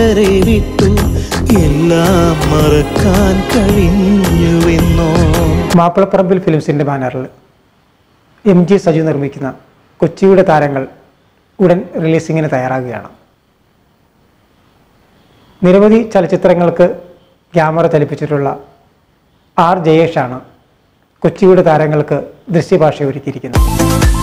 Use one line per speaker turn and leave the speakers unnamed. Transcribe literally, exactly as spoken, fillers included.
കൂട്ടരെ വിട്ടു എല്ലാം മറക്കാൻ കഴിഞ്ഞുവെന്നോ.
മാപ്പിളപ്പറമ്പിൽ ഫിലിംസിൻ്റെ ബാനറിൽ എം ജി സജു നിർമ്മിക്കുന്ന കൊച്ചിയുടെ താരങ്ങൾ ഉടൻ റിലീസിങ്ങിന് തയ്യാറാകുകയാണ്. നിരവധി ചലച്ചിത്രങ്ങൾക്ക് ക്യാമറ ചലിപ്പിച്ചിട്ടുള്ള ആർ ജയേഷാണ് കൊച്ചിയുടെ താരങ്ങൾക്ക് ദൃശ്യഭാഷ ഒരുക്കിയിരിക്കുന്നത്.